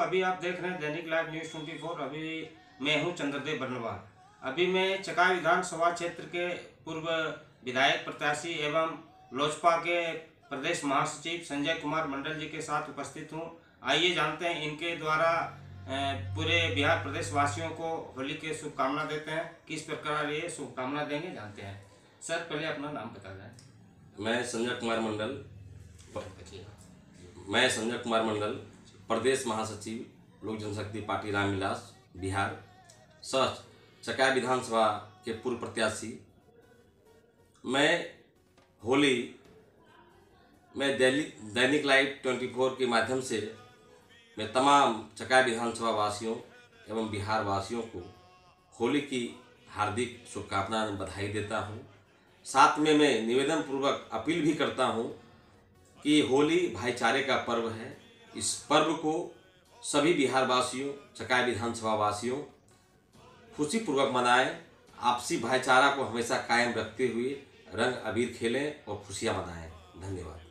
अभी आप देख रहे हैं दैनिक लाइव न्यूज़ 24। अभी मैं हूं चंद्रदेव बर्नवाल। अभी मैं चकाई विधानसभा क्षेत्र के पूर्व विधायक प्रत्याशी एवं लोजपा के प्रदेश महासचिव संजय कुमार मंडल जी के साथ उपस्थित हूं। आइए जानते हैं इनके द्वारा पूरे बिहार प्रदेश वासियों को होली के शुभकामना देते हैं। किस प्रकार ये शुभकामना देंगे जानते हैं। सर, पहले अपना नाम बता दें। मैं संजय कुमार मंडल, प्रदेश महासचिव लोक जनशक्ति पार्टी रामविलास बिहार, सच चकाई विधानसभा के पूर्व प्रत्याशी। मैं होली में दैनिक लाइव 24 के माध्यम से मैं तमाम चकाई विधानसभा वासियों एवं बिहार वासियों को होली की हार्दिक शुभकामना बधाई देता हूं। साथ में मैं निवेदन पूर्वक अपील भी करता हूं कि होली भाईचारे का पर्व है। इस पर्व को सभी बिहार वासियों, चकाई विधानसभा वासियों खुशीपूर्वक मनाएं। आपसी भाईचारा को हमेशा कायम रखते हुए रंग अबीर खेलें और खुशियां मनाएं। धन्यवाद।